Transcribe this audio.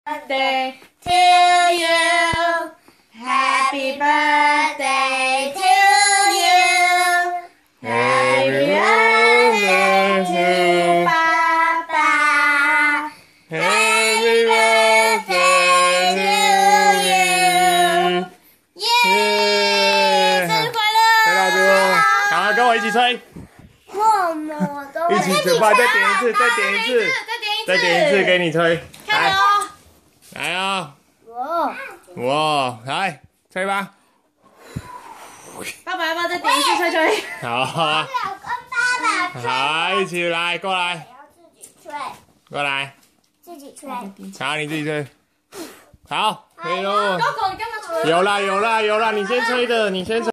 birthday to you. Happy birthday to you. Happy birthday to Papa. Happy birthday to you. 耶！生日快乐！ 吹蜡烛，赶快跟我一起吹。 默默的， 一起吹吧，再点一次，再点一次，再点一次给你吹。 来哦， 来哦， 哇！ 哇，来吹吧。 爸爸要不要再点一次吹吹？ 好啊， 我跟爸爸吹， 好，一起来，过来， 我要自己吹， 过来， 自己吹。 好，你自己吹。好，可以喽。 狗狗，你干嘛吹？ 有啦，有啦，有啦，你先吹的，你先吹。